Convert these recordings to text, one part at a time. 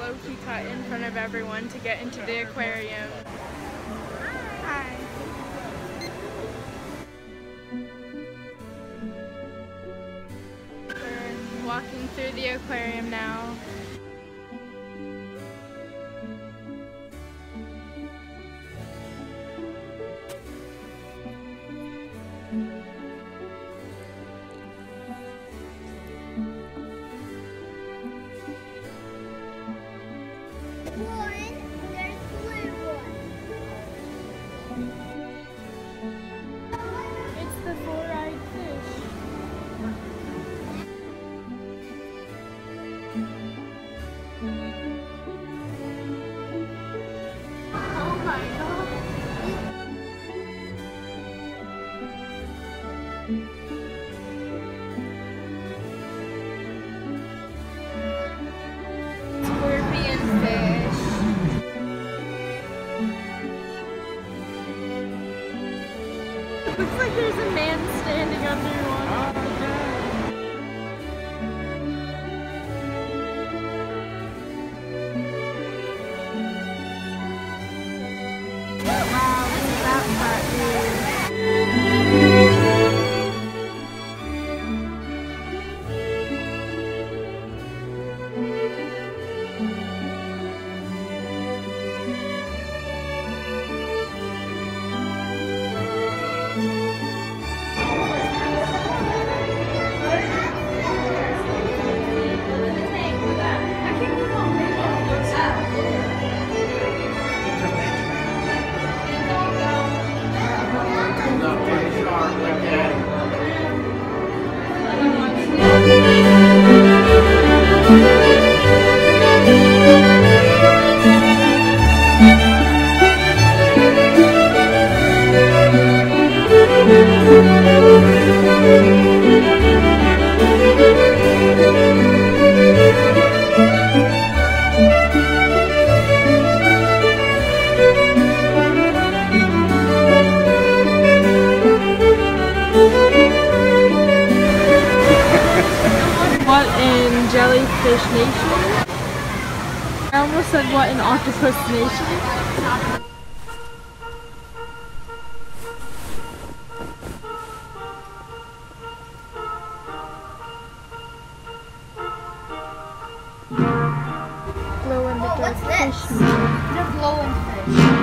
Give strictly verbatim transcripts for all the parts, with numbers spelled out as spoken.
low-key cut in front of everyone to get into the aquarium. Hi. We're walking through the aquarium now. It's the four-eyed fish. Oh my god. Scorpion fish. Looks like there's a man standing under one. Wow, look at that fat dude. What in Jellyfish Nation? I almost said what in Octopus Nation. Glow in the dark fish. They're glowing fish.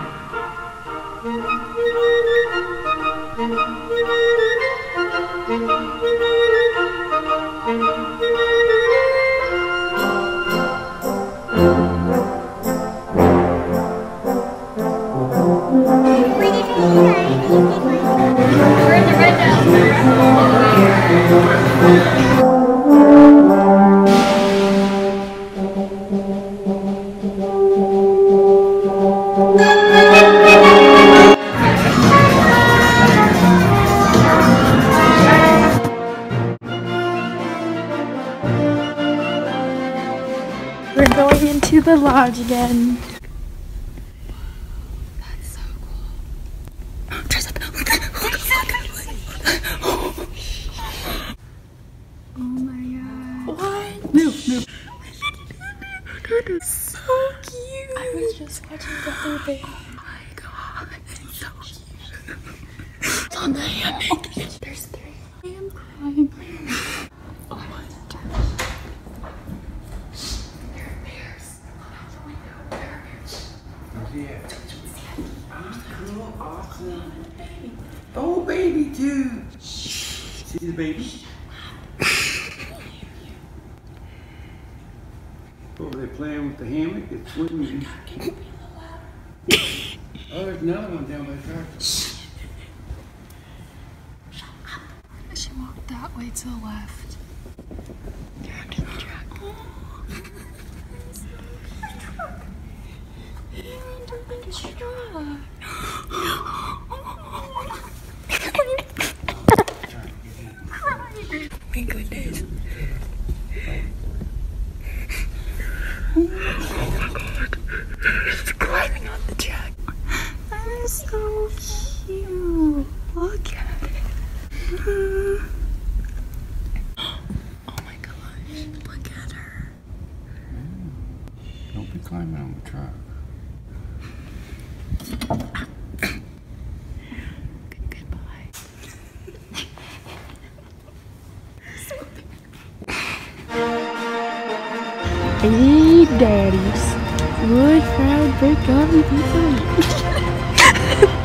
We're in the red now. We're going into the lodge again. That's so cool. Oh my god. What? Move, move. So cute. I was just watching the whole thing. Oh my god. It's so cute. It's on the hammock. There's three. I am crying. Oh my god. There are bears. There are bears. Yeah. Cool, awesome. Oh, baby, too. See the baby? Over there playing with the hammock. It's swimming. Oh, there's another one down by the car. She walked that way to the left. You're under the truck. You're under the truck. My goodness. Oh my god. It's climbing on the truck. That is so cute. Look at it. Oh my gosh. Look at her. She's climbing on the truck. Goodbye. Hey, daddies. Wood fried brick oven pizza.